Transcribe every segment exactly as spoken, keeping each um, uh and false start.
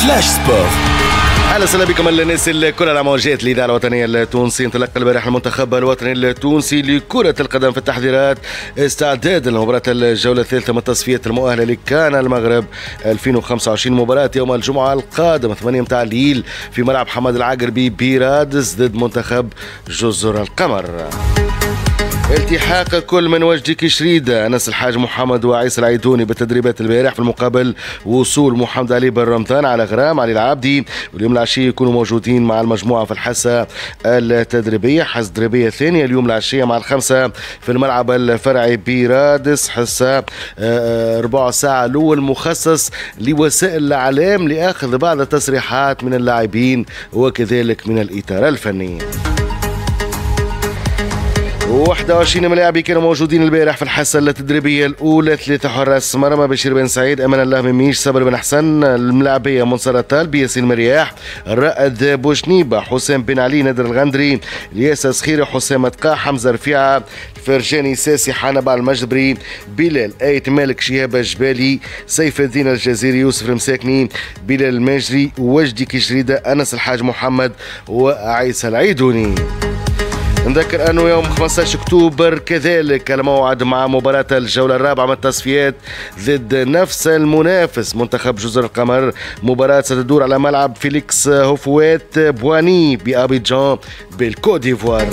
فلاش سبور. اهلا وسهلا بكم الناس الكل على موجات الاذاعه الوطنيه التونسيه. انطلق البارح المنتخب الوطني التونسي لكره القدم في التحضيرات استعدادا لمباراه الجوله الثالثه من تصفيات المؤهله لكان المغرب ألفين وخمسة وعشرين. مباراه يوم الجمعه القادم ثمانية متاع الليل في ملعب حماد العقربي برادس ضد منتخب جزر القمر. التحاق كل من وجدي كشريدة، أنس الحاج محمد وعيسى العيدوني بالتدريبات البارح. في المقابل وصول محمد علي بن رمضان على غرام علي العابدي، واليوم العشية يكونوا موجودين مع المجموعة في الحصة التدريبية. حصة تدريبية ثانية اليوم العشية مع الخمسة في الملعب الفرعي برادس، حصة ربع ساعة الأول مخصص لوسائل الإعلام لأخذ بعض التصريحات من اللاعبين وكذلك من الإطار الفني. واحد وعشرين ملاعبي كانوا موجودين البارح في الحصه التدريبيه الاولى. ثلاثه حراس مرمى: بشير بن سعيد، امان الله مميش، صبر بن حسن. الملاعبيه: منصر الطالبي، ياسين مرياح، الرائد بوشنيبه، حسام بن علي، نادر الغندري، الياس صخيري، حسام تقاع، حمزه رفيعه، فرجاني ساسي، حنبال المجبري، بلال ايت مالك، شهاب الجبالي، سيف الدين الجزيري، يوسف المساكني، بلال المجري، وجدي كشريده، انس الحاج محمد وعيسى العيدوني. نذكر أنه يوم خمسة عشر أكتوبر كذلك الموعد مع مباراة الجولة الرابعة من التصفيات ضد نفس المنافس منتخب جزر القمر. مباراة ستدور على ملعب فيليكس هوفوات بواني بأبيجان بالكوت ديفوار.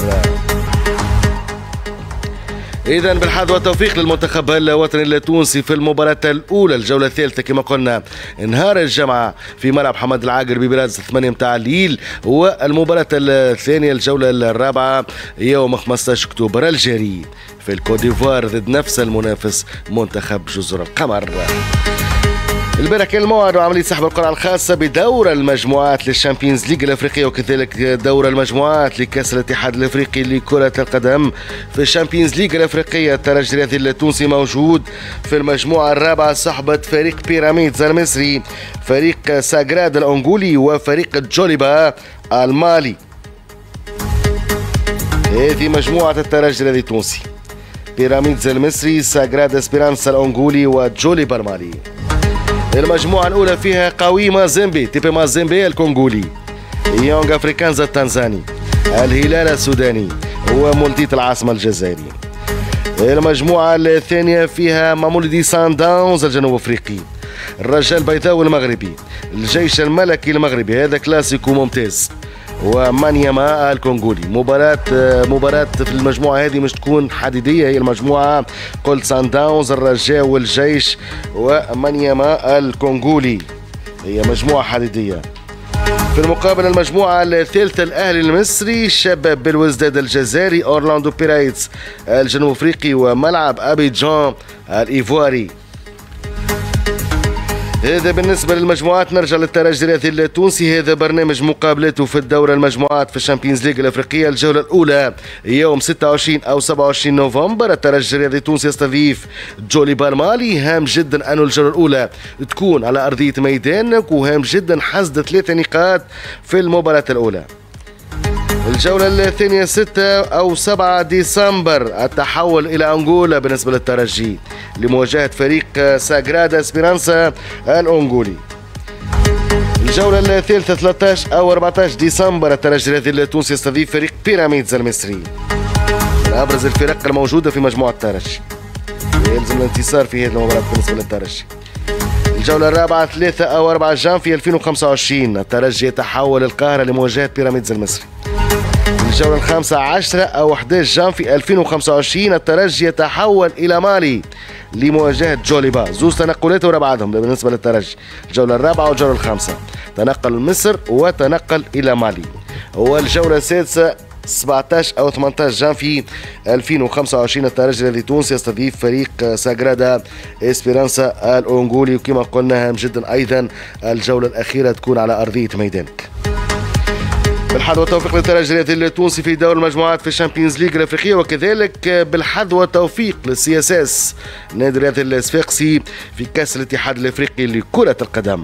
إذا بالحظ والتوفيق للمنتخب الوطني التونسي في المباراة الأولى الجولة الثالثة كما قلنا نهار الجمعة في ملعب حماد العقربي برادس ثمانية متاع الليل، والمباراة الثانية الجولة الرابعة يوم خمسة عشر أكتوبر الجاري في الكوت ديفوار ضد نفس المنافس منتخب جزر القمر. البارح كان الموعد وعملية سحب القرعة الخاصة بدور المجموعات للشامبيونز ليج الأفريقية وكذلك دور المجموعات لكأس الاتحاد الأفريقي لكرة القدم. في الشامبيونز ليج الأفريقية الترجي الرياضي التونسي موجود في المجموعة الرابعة صحبة فريق بيراميدز المصري، فريق ساغراد الأنغولي، وفريق جوليبا المالي. هذه مجموعة الترجي الرياضي التونسي: بيراميدز المصري، ساغراد اسبيرانسا الأنغولي، وجوليبا المالي. المجموعة الأولى فيها قوي مازيمبي، تيبي مازيمبي الكونغولي، يونغ أفريكانز التنزاني، الهلال السوداني، ومولديت العاصمة الجزائري. المجموعة الثانية فيها مامولدي سان داونز الجنوب أفريقي، الرجاء البيضاوي المغربي، الجيش الملكي المغربي، هذا كلاسيكو ممتاز، ومانياما الكونغولي. مباراة مباراة في المجموعة هذه مش تكون حديدية، هي المجموعة قلت سان داونز، الرجاء والجيش ومانياما الكونغولي، هي مجموعة حديدية. في المقابل المجموعة الثالثة الأهلي المصري، شباب بالوزداد الجزائري، أورلاندو بيرايتس الجنوب أفريقي، وملعب أبيجان الإيفواري. هذا بالنسبة للمجموعات. نرجع للترجي الرياضي التونسي. هذا برنامج مقابلته في الدورة المجموعات في الشامبيونز ليج الأفريقية. الجولة الأولى يوم ستة وعشرين أو سبعة وعشرين نوفمبر. الترجي الرياضي التونسي يستضيف جوليبا المالي. هام جدا أن الجولة الأولى تكون على أرضية ميدانك، وهام جدا حصد ثلاثة نقاط في المباراة الأولى. الجولة الثانية ستة أو سبعة ديسمبر التحول إلى أنغولا بالنسبة للترجي لمواجهة فريق ساغرادا اسبيرانسا الأنغولي. الجولة الثالثة ثلاثة عشر أو أربعة عشر ديسمبر الترجي الرياضي التونسي يستضيف فريق بيراميدز المصري، من أبرز الفرق الموجودة في مجموعة الترجي، يلزم الانتصار في هذه المباراة بالنسبة للترجي. الجولة الرابعة ثلاثة أو أربعة جانفي ألفين وخمسة وعشرين الترجي يتحول القاهرة لمواجهة بيراميدز المصري. الجولة الخامسة عشرة أو أحد عشر جانفي ألفين وخمسة وعشرين الترجي يتحول إلى مالي لمواجهة جوليبا. زوز تنقلات ورا بعضهم بالنسبة للترجي، الجولة الرابعة والجولة الخامسة، تنقل مصر وتنقل إلى مالي. والجولة السادسة سبعة عشر أو ثمانية عشر جانفي ألفين وخمسة وعشرين الترجي الذي تونس يستضيف فريق ساغرادا اسبيرانسا الأنغولي. وكما قلنا هام جدا أيضا الجولة الأخيرة تكون على أرضية ميدانك. بالحظ والتوفيق للترجي الرياضي التونسي في دور المجموعات في الشامبيونز ليج الافريقيه، وكذلك بالحظ والتوفيق للسي اس اس نادي الرياضي الصفاقسي في كاس الاتحاد الافريقي لكره القدم.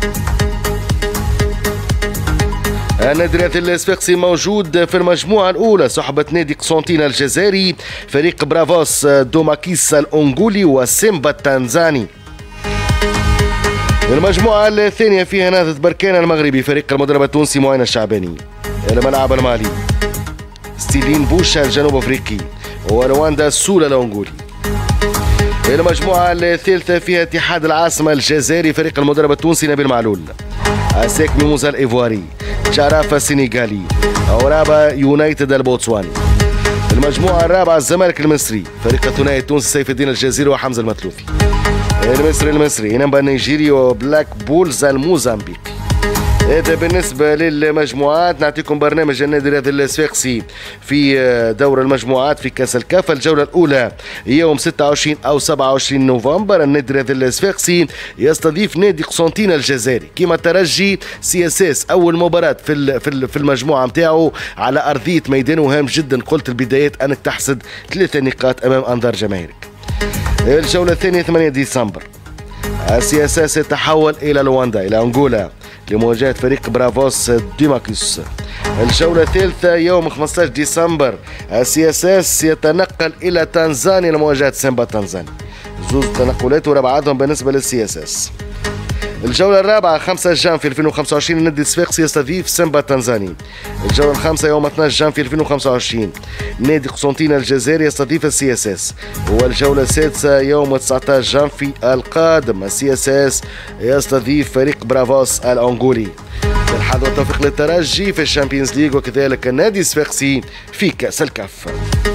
النادي الرياضي الصفاقسي موجود في المجموعة الأولى صحبة نادي قسنطينة الجزائري، فريق برافوس دوماكيس الأنغولي، وسيمبا التنزاني. المجموعة الثانية فيها نهضة بركان المغربي فريق المدرب التونسي معين الشعباني. الملعب المالي ستيلين بوشا الجنوب افريقي ورواندا سولا الانغولي. المجموعة الثالثة فيها اتحاد العاصمة الجزائري فريق المدرب التونسي نبيل معلول. اسيك ميموزا الايفواري، جرافة السنغالي، اورابا يونايتد البوتسواني. المجموعة الرابعة الزمالك المصري فريق الثنائي التونسي سيف الدين الجزيري وحمزة المتلوفي. المصري المصري انبا النيجيري وبلاك بولز الموزمبيقي. هذا بالنسبة للمجموعات. نعطيكم برنامج النادي الرياضي الصفاقسي في دور المجموعات في كأس الكاف. الجولة الأولى يوم ستة وعشرين أو سبعة وعشرين نوفمبر. النادي الرياضي الصفاقسي يستضيف نادي قسنطينة الجزائري كما الترجي سي اس اس. أول مباراة في في المجموعة نتاعو على أرضية ميدان هام جدا. قلت البدايات أنك تحصد ثلاثة نقاط أمام أنظار جماهيرك. الجولة الثانية ثمانية ديسمبر سي اس اس يتحول إلى لواندا إلى أنغولا لمواجهة فريق برافوس ديماكوس. الجولة الثالثة يوم خمسة عشر ديسمبر سي اس اس يتنقل إلى تنزانيا لمواجهة سيمبا تنزانيا. زوز تنقلات وربعاتهم بالنسبة للسي اس اس. الجولة الرابعة خمسة جانفي ألفين وخمسة وعشرين النادي الصفاقسي يستضيف سيمبا تنزاني. الجولة الخامسة يوم اثني عشر جانفي ألفين وخمسة وعشرين نادي قسنطينة الجزائري يستضيف السي اس اس. والجولة السادسة يوم تسعة عشر جانفي القادم السي اس اس يستضيف فريق برافوس الأنغولي. الحظ والتوفيق للترجي في الشامبيونز ليج وكذلك النادي الصفاقسي في كأس الكاف.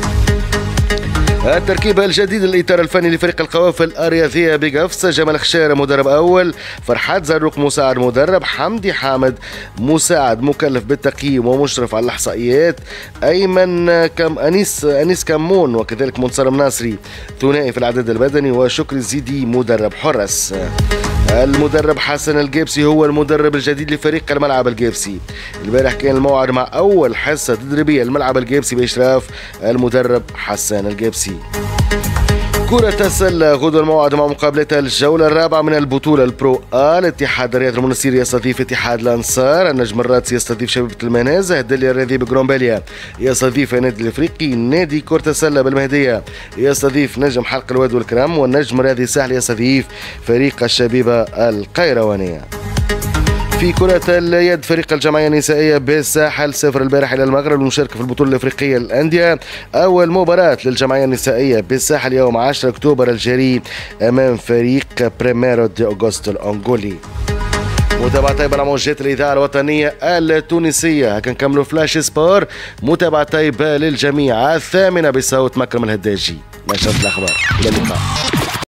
التركيبة الجديد للإطار الفني لفريق القوافل الرياضية بقفص: جمال خشارة مدرب أول، فرحات زروق مساعد مدرب، حمدي حامد مساعد مكلف بالتقييم ومشرف على الإحصائيات، أيمن كم أنيس أنيس كمون وكذلك منصر مناصري ثنائي في العدد البدني، وشكري الزيدي مدرب حرس. المدرب حسن القيبسي هو المدرب الجديد لفريق الملعب القيبسي. البارح كان الموعد مع أول حصة تدريبية الملعب القيبسي بإشراف المدرب حسن القيبسي. كرة السلة غدوة الموعد مع مقابلتها الجولة الرابعة من البطولة البرو آ. الاتحاد الرياضي المنصير يستضيف اتحاد الأنصار، النجم الرادسي يستضيف شبيبة المنازه، الدليا الرياضي بجرومباليا يستضيف النادي الافريقي، نادي كرة السلة بالمهدية يستضيف نجم حلق الواد والكرم، والنجم الرياضي الساحلي يستضيف فريق الشبيبة القيروانية. في كرة اليد فريق الجمعية النسائية بالساحل سافر البارح إلى المغرب للمشاركة في البطولة الأفريقية للأندية. أول مباراة للجمعية النسائية بالساحل يوم عشرة أكتوبر الجاري أمام فريق بريميرو دي أوغوستو الأنغولي. متابعة طيبة على موجات الإذاعة الوطنية التونسية. هكا نكملوا فلاش سبور. متابعة طيبة للجميع. الثامنة بصوت مكرم الهداجي نشرة الأخبار. إلى اللقاء.